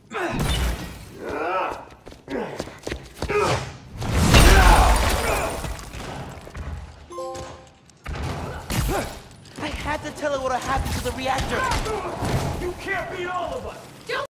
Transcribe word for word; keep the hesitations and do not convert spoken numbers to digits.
I had to tell her what happened to the reactor. You can't beat all of us!